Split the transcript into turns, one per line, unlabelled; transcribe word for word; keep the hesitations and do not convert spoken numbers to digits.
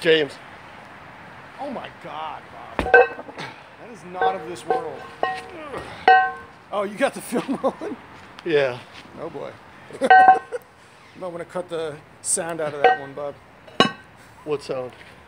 James.
Oh my God, Bob. That is not of this world. Oh, you got the film rolling?
Yeah.
Oh boy. You might want to cut the sound out of that one, Bob.
What sound?